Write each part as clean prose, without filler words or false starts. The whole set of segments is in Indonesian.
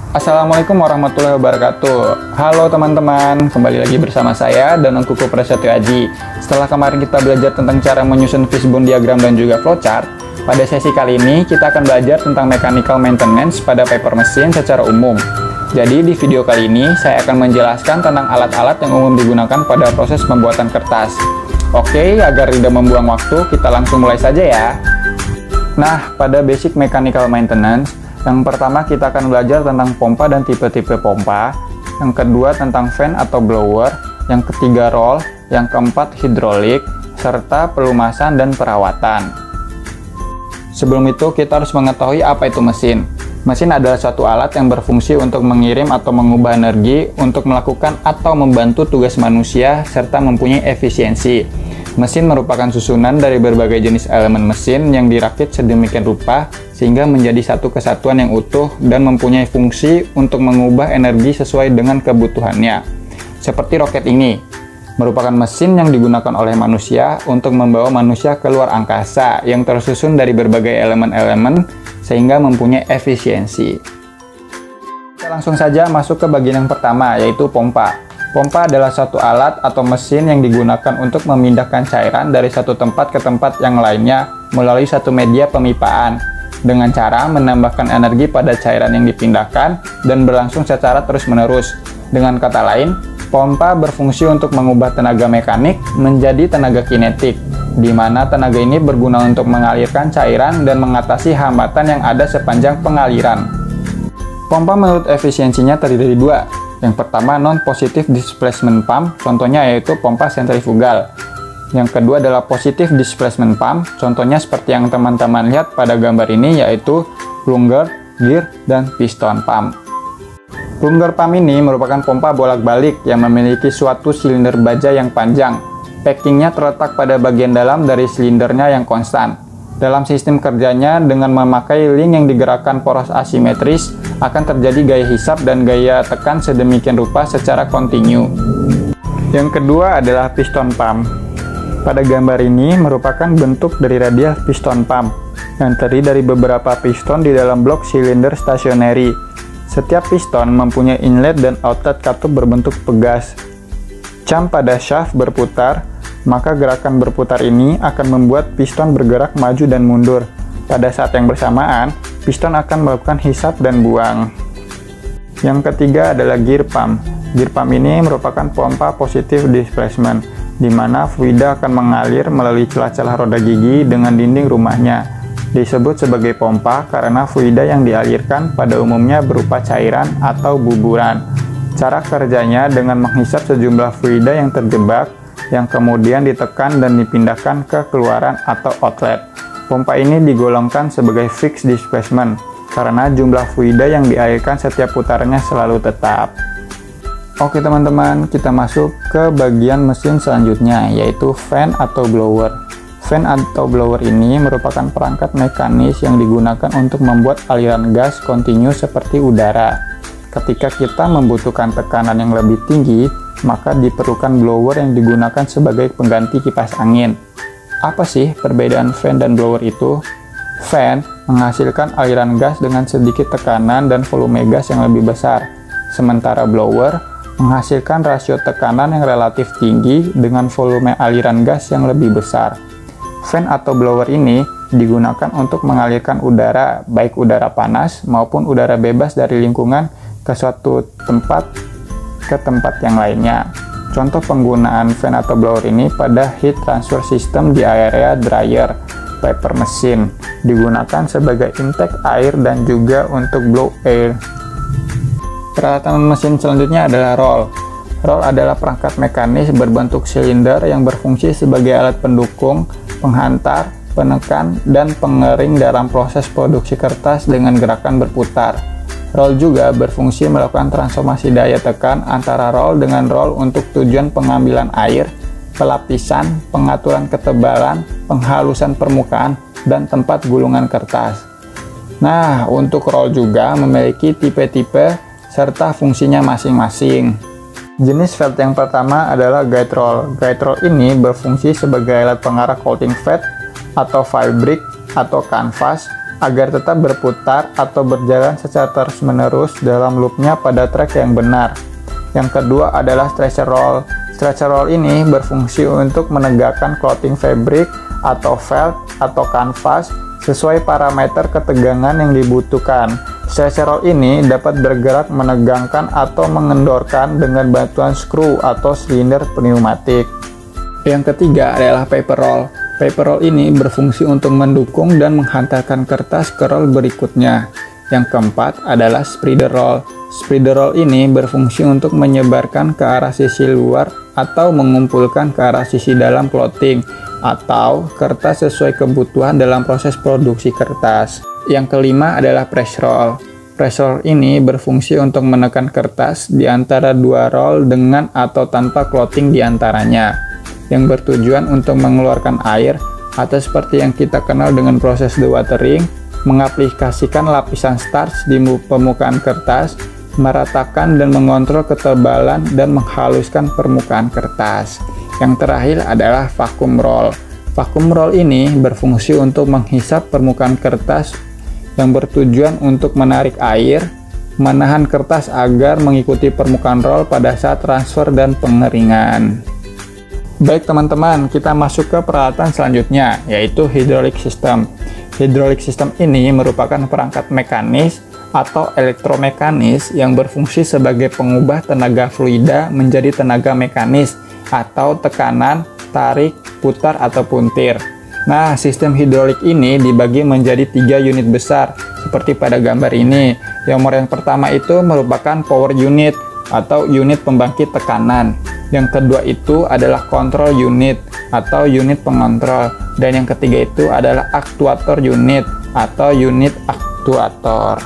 Assalamualaikum warahmatullahi wabarakatuh. Halo teman-teman, kembali lagi bersama saya Danang Kuku Prasetyo Aji. Setelah kemarin kita belajar tentang cara menyusun fishbone diagram dan juga flowchart, pada sesi kali ini kita akan belajar tentang mechanical maintenance pada paper machine secara umum. Jadi di video kali ini saya akan menjelaskan tentang alat-alat yang umum digunakan pada proses pembuatan kertas. Oke, agar tidak membuang waktu, kita langsung mulai saja ya. Nah, pada basic mechanical maintenance, yang pertama kita akan belajar tentang pompa dan tipe-tipe pompa. Yang kedua tentang fan atau blower. Yang ketiga roll. Yang keempat hidrolik. Serta pelumasan dan perawatan. Sebelum itu kita harus mengetahui apa itu mesin. Mesin adalah suatu alat yang berfungsi untuk mengirim atau mengubah energi untuk melakukan atau membantu tugas manusia serta mempunyai efisiensi. Mesin merupakan susunan dari berbagai jenis elemen mesin yang dirakit sedemikian rupa sehingga menjadi satu kesatuan yang utuh dan mempunyai fungsi untuk mengubah energi sesuai dengan kebutuhannya. Seperti roket ini, merupakan mesin yang digunakan oleh manusia untuk membawa manusia ke luar angkasa yang tersusun dari berbagai elemen-elemen sehingga mempunyai efisiensi. Kita langsung saja masuk ke bagian yang pertama, yaitu pompa. Pompa adalah suatu alat atau mesin yang digunakan untuk memindahkan cairan dari satu tempat ke tempat yang lainnya melalui satu media pemipaan dengan cara menambahkan energi pada cairan yang dipindahkan dan berlangsung secara terus-menerus. Dengan kata lain, pompa berfungsi untuk mengubah tenaga mekanik menjadi tenaga kinetik, di mana tenaga ini berguna untuk mengalirkan cairan dan mengatasi hambatan yang ada sepanjang pengaliran. Pompa menurut efisiensinya terdiri dari dua. Yang pertama non-positive displacement pump, contohnya yaitu pompa sentrifugal. Yang kedua adalah positive displacement pump, contohnya seperti yang teman-teman lihat pada gambar ini yaitu plunger, gear, dan piston pump. Plunger pump ini merupakan pompa bolak-balik yang memiliki suatu silinder baja yang panjang. Packingnya terletak pada bagian dalam dari silindernya yang konstan. Dalam sistem kerjanya, dengan memakai link yang digerakkan poros asimetris, akan terjadi gaya hisap dan gaya tekan sedemikian rupa secara kontinu. Yang kedua adalah piston pump. Pada gambar ini merupakan bentuk dari radial piston pump, yang terdiri dari beberapa piston di dalam blok silinder stationary. Setiap piston mempunyai inlet dan outlet katup berbentuk pegas. Cam pada shaft berputar, maka gerakan berputar ini akan membuat piston bergerak maju dan mundur. Pada saat yang bersamaan, piston akan melakukan hisap dan buang. Yang ketiga adalah gear pump. Gear pump ini merupakan pompa positive displacement, di mana fluida akan mengalir melalui celah-celah roda gigi dengan dinding rumahnya. Disebut sebagai pompa karena fluida yang dialirkan pada umumnya berupa cairan atau buburan. Cara kerjanya dengan menghisap sejumlah fluida yang terjebak, yang kemudian ditekan dan dipindahkan ke keluaran atau outlet. Pompa ini digolongkan sebagai fixed displacement karena jumlah fluida yang dialirkan setiap putarannya selalu tetap. Oke teman-teman, kita masuk ke bagian mesin selanjutnya, yaitu fan atau blower. Fan atau blower ini merupakan perangkat mekanis yang digunakan untuk membuat aliran gas kontinu seperti udara. Ketika kita membutuhkan tekanan yang lebih tinggi, maka diperlukan blower yang digunakan sebagai pengganti kipas angin. Apa sih perbedaan fan dan blower itu? Fan menghasilkan aliran gas dengan sedikit tekanan dan volume gas yang lebih besar, sementara blower menghasilkan rasio tekanan yang relatif tinggi dengan volume aliran gas yang lebih besar. Fan atau blower ini digunakan untuk mengalirkan udara, baik udara panas maupun udara bebas dari lingkungan ke suatu tempat ke tempat yang lainnya. Contoh penggunaan fan atau blower ini pada heat transfer system di area dryer, paper machine, digunakan sebagai intake air dan juga untuk blow air. Peralatan mesin selanjutnya adalah roll. Roll adalah perangkat mekanis berbentuk silinder yang berfungsi sebagai alat pendukung, penghantar, penekan, dan pengering dalam proses produksi kertas dengan gerakan berputar. Roll juga berfungsi melakukan transformasi daya tekan antara roll dengan roll untuk tujuan pengambilan air, pelapisan, pengaturan ketebalan, penghalusan permukaan, dan tempat gulungan kertas. Nah, untuk roll juga memiliki tipe-tipe serta fungsinya masing-masing. Jenis felt yang pertama adalah guide roll. Guide roll ini berfungsi sebagai alat pengarah coating fat atau fabric atau kanvas agar tetap berputar atau berjalan secara terus-menerus dalam loopnya pada track yang benar. Yang kedua adalah stretcher roll. Stretcher roll ini berfungsi untuk menegakkan clothing fabric atau felt atau kanvas sesuai parameter ketegangan yang dibutuhkan. Stretcher roll ini dapat bergerak menegangkan atau mengendorkan dengan bantuan skru atau silinder pneumatik. Yang ketiga adalah paper roll. Paper roll ini berfungsi untuk mendukung dan menghantarkan kertas ke roll berikutnya. Yang keempat adalah spreader roll. Spreader roll ini berfungsi untuk menyebarkan ke arah sisi luar atau mengumpulkan ke arah sisi dalam clothing atau kertas sesuai kebutuhan dalam proses produksi kertas. Yang kelima adalah press roll. Press roll ini berfungsi untuk menekan kertas di antara dua roll dengan atau tanpa clothing di antaranya, yang bertujuan untuk mengeluarkan air atau seperti yang kita kenal dengan proses dewatering, mengaplikasikan lapisan starch di permukaan kertas, meratakan dan mengontrol ketebalan dan menghaluskan permukaan kertas. Yang terakhir adalah vacuum roll. Vacuum roll ini berfungsi untuk menghisap permukaan kertas yang bertujuan untuk menarik air, menahan kertas agar mengikuti permukaan roll pada saat transfer dan pengeringan. Baik teman-teman, kita masuk ke peralatan selanjutnya, yaitu hydraulic system. Hydraulic system ini merupakan perangkat mekanis atau elektromekanis yang berfungsi sebagai pengubah tenaga fluida menjadi tenaga mekanis atau tekanan, tarik, putar, atau puntir. Nah, sistem hidrolik ini dibagi menjadi 3 unit besar, seperti pada gambar ini. Yang pertama itu merupakan power unit atau unit pembangkit tekanan. Yang kedua itu adalah control unit atau unit pengontrol. Dan yang ketiga itu adalah actuator unit atau unit aktuator.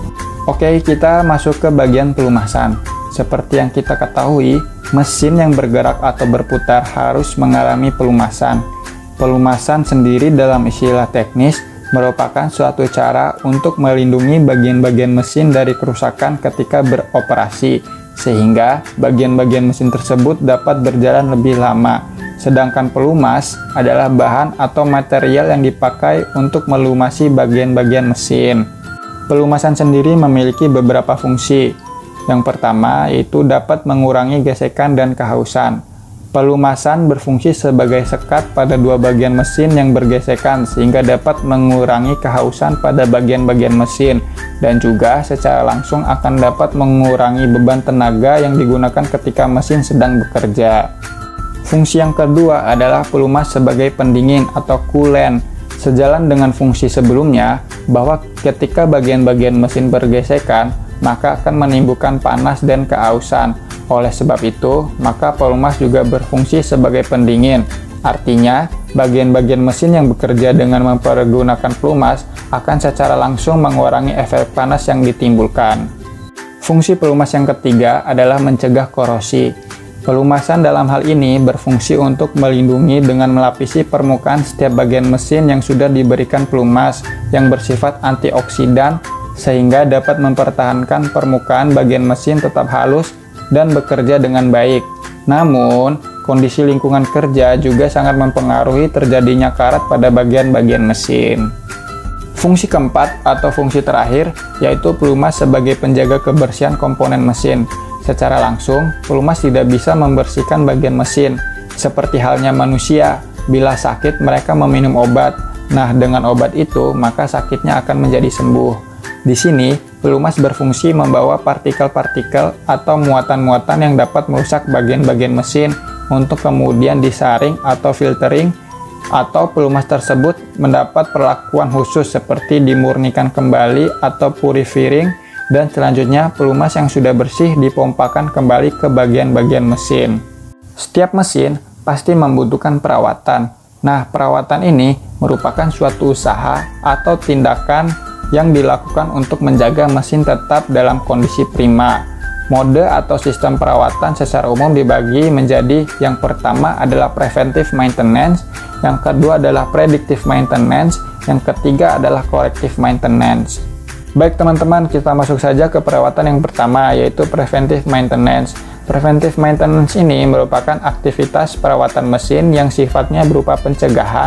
Oke, kita masuk ke bagian pelumasan. Seperti yang kita ketahui, mesin yang bergerak atau berputar harus mengalami pelumasan. Pelumasan sendiri dalam istilah teknis merupakan suatu cara untuk melindungi bagian-bagian mesin dari kerusakan ketika beroperasi, sehingga bagian-bagian mesin tersebut dapat berjalan lebih lama. Sedangkan pelumas adalah bahan atau material yang dipakai untuk melumasi bagian-bagian mesin. Pelumasan sendiri memiliki beberapa fungsi. Yang pertama yaitu dapat mengurangi gesekan dan kehausan. Pelumasan berfungsi sebagai sekat pada dua bagian mesin yang bergesekan sehingga dapat mengurangi kehausan pada bagian-bagian mesin dan juga secara langsung akan dapat mengurangi beban tenaga yang digunakan ketika mesin sedang bekerja. Fungsi yang kedua adalah pelumas sebagai pendingin atau coolant. Sejalan dengan fungsi sebelumnya bahwa ketika bagian-bagian mesin bergesekan maka akan menimbulkan panas dan kehausan. Oleh sebab itu, maka pelumas juga berfungsi sebagai pendingin. Artinya, bagian-bagian mesin yang bekerja dengan mempergunakan pelumas akan secara langsung mengurangi efek panas yang ditimbulkan. Fungsi pelumas yang ketiga adalah mencegah korosi. Pelumasan dalam hal ini berfungsi untuk melindungi dengan melapisi permukaan setiap bagian mesin yang sudah diberikan pelumas yang bersifat antioksidan sehingga dapat mempertahankan permukaan bagian mesin tetap halus dan bekerja dengan baik. Namun, kondisi lingkungan kerja juga sangat mempengaruhi terjadinya karat pada bagian-bagian mesin. Fungsi keempat atau fungsi terakhir yaitu pelumas sebagai penjaga kebersihan komponen mesin. Secara langsung, pelumas tidak bisa membersihkan bagian mesin. Seperti halnya manusia, bila sakit mereka meminum obat. Nah, dengan obat itu, maka sakitnya akan menjadi sembuh. Di sini, pelumas berfungsi membawa partikel-partikel atau muatan-muatan yang dapat merusak bagian-bagian mesin untuk kemudian disaring atau filtering, atau pelumas tersebut mendapat perlakuan khusus seperti dimurnikan kembali atau purifying, dan selanjutnya pelumas yang sudah bersih dipompakan kembali ke bagian-bagian mesin. Setiap mesin pasti membutuhkan perawatan. Nah, perawatan ini merupakan suatu usaha atau tindakan yang dilakukan untuk menjaga mesin tetap dalam kondisi prima. Mode atau sistem perawatan secara umum dibagi menjadi yang pertama adalah preventive maintenance, yang kedua adalah predictive maintenance, yang ketiga adalah corrective maintenance. Baik teman-teman, kita masuk saja ke perawatan yang pertama yaitu preventive maintenance. Preventive maintenance ini merupakan aktivitas perawatan mesin yang sifatnya berupa pencegahan,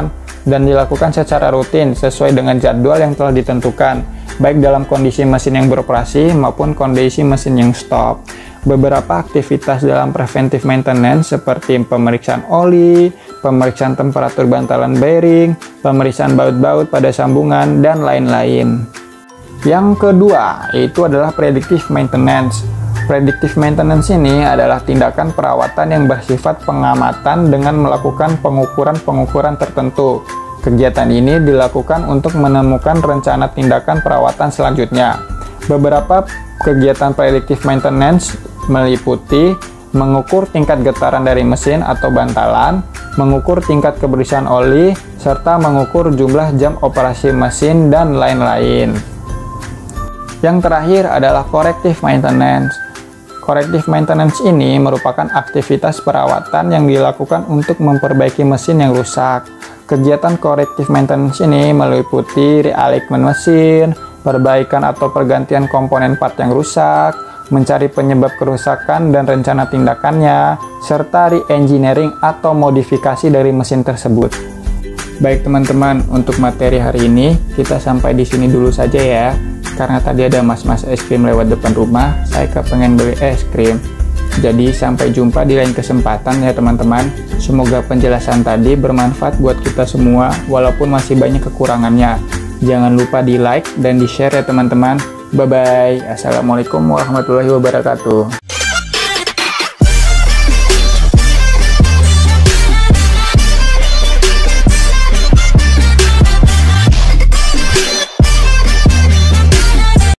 dan dilakukan secara rutin sesuai dengan jadwal yang telah ditentukan, baik dalam kondisi mesin yang beroperasi maupun kondisi mesin yang stop. Beberapa aktivitas dalam preventive maintenance seperti pemeriksaan oli, pemeriksaan temperatur bantalan bearing, pemeriksaan baut-baut pada sambungan, dan lain-lain. Yang kedua, itu adalah predictive maintenance. Predictive maintenance ini adalah tindakan perawatan yang bersifat pengamatan dengan melakukan pengukuran-pengukuran tertentu. Kegiatan ini dilakukan untuk menemukan rencana tindakan perawatan selanjutnya. Beberapa kegiatan predictive maintenance meliputi mengukur tingkat getaran dari mesin atau bantalan, mengukur tingkat kebersihan oli, serta mengukur jumlah jam operasi mesin, dan lain-lain. Yang terakhir adalah corrective maintenance. Corrective maintenance ini merupakan aktivitas perawatan yang dilakukan untuk memperbaiki mesin yang rusak. Kegiatan corrective maintenance ini meliputi realignment mesin, perbaikan atau pergantian komponen part yang rusak, mencari penyebab kerusakan dan rencana tindakannya, serta re-engineering atau modifikasi dari mesin tersebut. Baik teman-teman, untuk materi hari ini kita sampai di sini dulu saja ya. Karena tadi ada mas-mas es krim lewat depan rumah, saya kepengen beli es krim. Jadi sampai jumpa di lain kesempatan ya teman-teman. Semoga penjelasan tadi bermanfaat buat kita semua, walaupun masih banyak kekurangannya. Jangan lupa di like dan di share ya teman-teman. Bye-bye. Assalamualaikum warahmatullahi wabarakatuh.